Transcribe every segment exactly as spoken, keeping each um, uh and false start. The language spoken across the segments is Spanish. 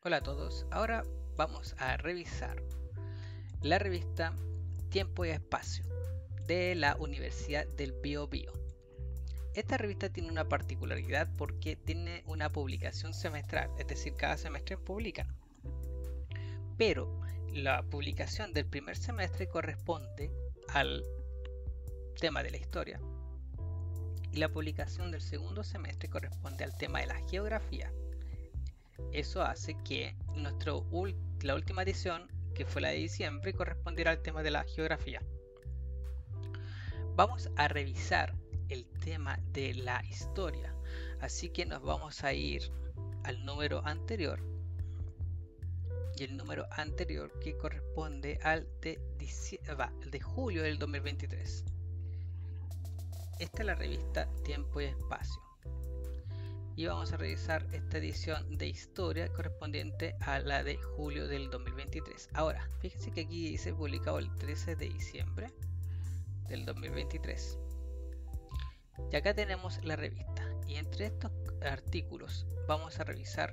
Hola a todos, ahora vamos a revisar la revista Tiempo y Espacio de la Universidad del Biobío. Esta revista tiene una particularidad porque tiene una publicación semestral, es decir, cada semestre publican. Pero la publicación del primer semestre corresponde al tema de la historia y la publicación del segundo semestre corresponde al tema de la geografía. Eso hace que nuestro, la última edición, que fue la de diciembre, correspondiera al tema de la geografía. Vamos a revisar el tema de la historia, así que nos vamos a ir al número anterior, y el número anterior que corresponde al de, de julio del dos mil veintitrés. Esta es la revista Tiempo y Espacio. Y vamos a revisar esta edición de historia correspondiente a la de julio del dos mil veintitrés. Ahora, fíjense que aquí dice publicado el trece de diciembre del dos mil veintitrés. Y acá tenemos la revista. Y entre estos artículos vamos a revisar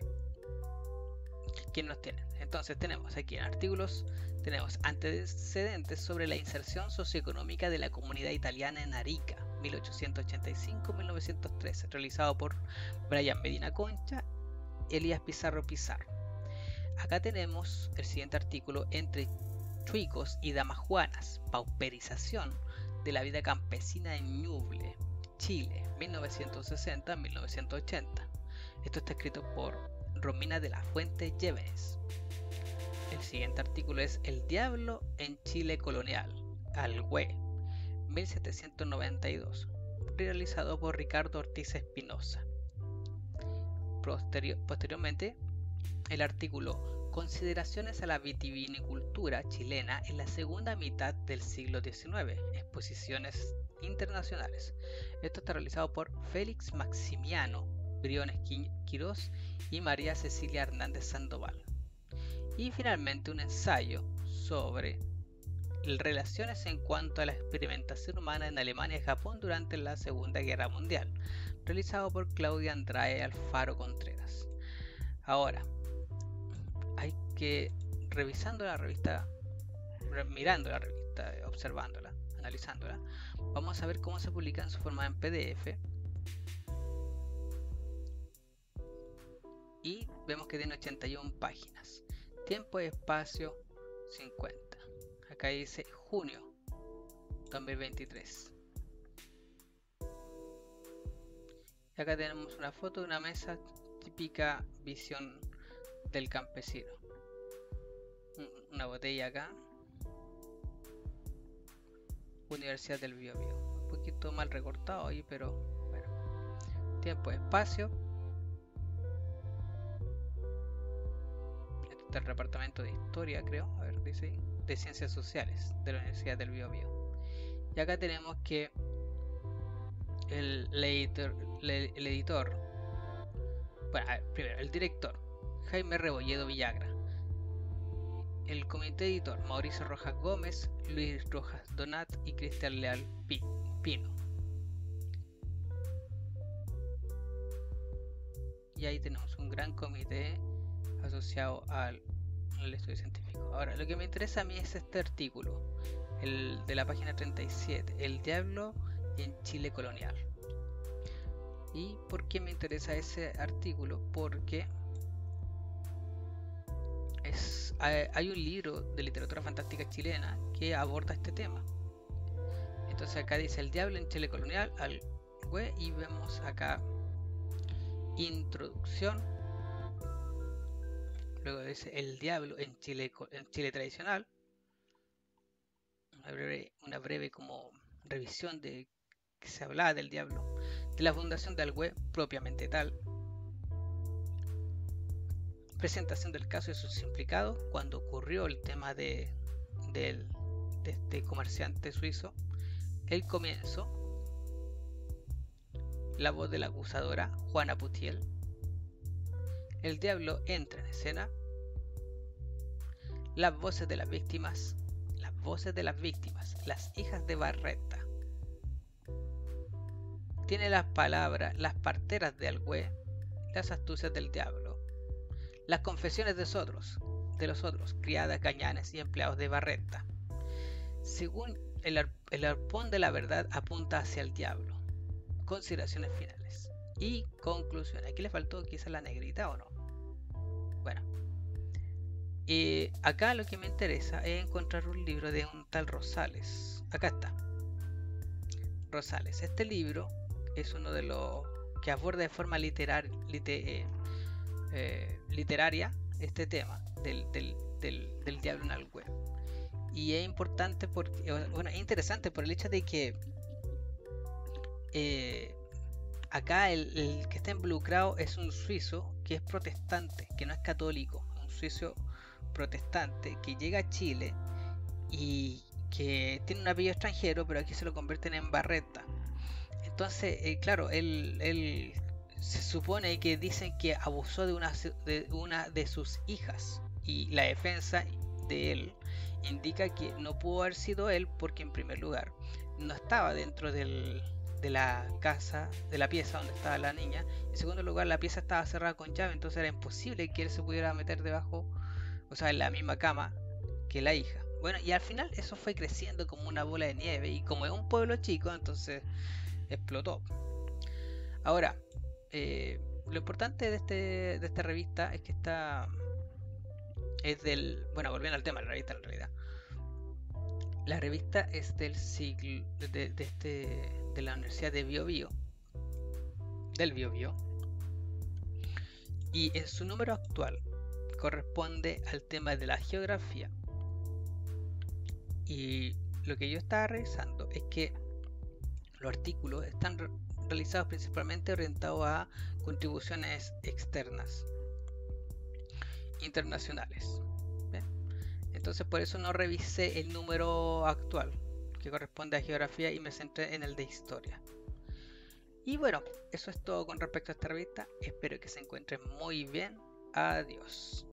quién nos tienen. Entonces tenemos aquí en artículos, tenemos antecedentes sobre la inserción socioeconómica de la comunidad italiana en Arica, mil ochocientos ochenta y cinco a mil novecientos trece, realizado por Brian Medina Concha, Elías Pizarro Pizarro. Acá tenemos el siguiente artículo: entre chuicos y damajuanas, pauperización de la vida campesina en Ñuble, Chile, mil novecientos sesenta a mil novecientos ochenta. Esto está escrito por Romina de la Fuente Llévenes. El siguiente artículo es El diablo en Chile colonial, Algüe, mil setecientos noventa y dos, realizado por Ricardo Ortiz Espinosa. Posterior, posteriormente, el artículo Consideraciones a la vitivinicultura chilena en la segunda mitad del siglo diecinueve, exposiciones internacionales. Esto está realizado por Félix Maximiano Briones Quirós y María Cecilia Hernández Sandoval. Y finalmente un ensayo sobre relaciones en cuanto a la experimentación humana en Alemania y Japón durante la Segunda Guerra Mundial, realizado por Claudia Andrade Alfaro Contreras. Ahora, hay que, revisando la revista, mirando la revista, observándola, analizándola, vamos a ver cómo se publica en su forma en P D F. Y vemos que tiene ochenta y una páginas. Tiempo y espacio cincuenta. Acá dice junio dos mil veintitrés. Y acá tenemos una foto de una mesa, típica visión del campesino. Una botella acá. Universidad del Biobío. Un poquito mal recortado ahí, pero bueno. Tiempo y espacio. Del departamento de historia, creo, a ver, dice, de ciencias sociales de la Universidad del Biobío. Y acá tenemos que el, el, editor, el, el editor, bueno, a ver, primero, el director, Jaime Rebolledo Villagra, el comité editor, Mauricio Rojas Gómez, Luis Rojas Donat y Cristian Leal Pino. Y ahí tenemos un gran comité asociado al, al estudio científico. Ahora, lo que me interesa a mí es este artículo, el de la página treinta y siete, El diablo en Chile colonial. ¿Y por qué me interesa ese artículo? Porque es, hay, hay un libro de literatura fantástica chilena que aborda este tema. Entonces acá dice El diablo en Chile colonial, al web, y vemos acá introducción. Luego dice El diablo en Chile, en Chile tradicional. Una breve, una breve como revisión de que se hablaba del diablo. De la fundación de Algüe propiamente tal. Presentación del caso y sus implicados cuando ocurrió el tema de, de, de este comerciante suizo. El comienzo. La voz de la acusadora Juana Putiel. El diablo entra en escena. Las voces de las víctimas. Las voces de las víctimas. Las hijas de Barreta. Tiene las palabras, las parteras de Algüe, las astucias del diablo. Las confesiones de los otros, de los otros, criadas, gañanes y empleados de Barretta. Según el, ar el arpón de la verdad apunta hacia el diablo. Consideraciones finales y conclusión. Aquí le faltó quizá la negrita o no. Bueno, eh, acá lo que me interesa es encontrar un libro de un tal Rosales. Acá está. Rosales. Este libro es uno de los que aborda de forma literar, lite, eh, eh, literaria este tema del, del, del, del diablo en el web. Y es importante porque, bueno, es interesante por el hecho de que eh, acá el, el que está involucrado es un suizo que es protestante, que no es católico, un suizo protestante que llega a Chile y que tiene un apellido extranjero, pero aquí se lo convierten en Barretta. Entonces, eh, claro, él, él se supone que dicen que abusó de una, de una de sus hijas, y la defensa de él indica que no pudo haber sido él porque, en primer lugar, no estaba dentro del, de la casa, de la pieza donde estaba la niña. En segundo lugar, la pieza estaba cerrada con llave, entonces era imposible que él se pudiera meter debajo, o sea, en la misma cama que la hija. Bueno, y al final eso fue creciendo como una bola de nieve, y como es un pueblo chico, entonces explotó. Ahora, eh, lo importante de, este, de esta revista es que está... es del... Bueno, volviendo al tema de la revista en realidad. La revista es del siglo... de, de, este, de la Universidad de Bio Bio. Del Bio Bio. Y en su número actual corresponde al tema de la geografía. Y lo que yo estaba revisando es que los artículos están re realizados principalmente orientados a contribuciones externas, internacionales. ¿Bien? Entonces por eso no revisé el número actual que corresponde a geografía y me centré en el de historia. Y bueno, eso es todo con respecto a esta revista. Espero que se encuentren muy bien. Adiós.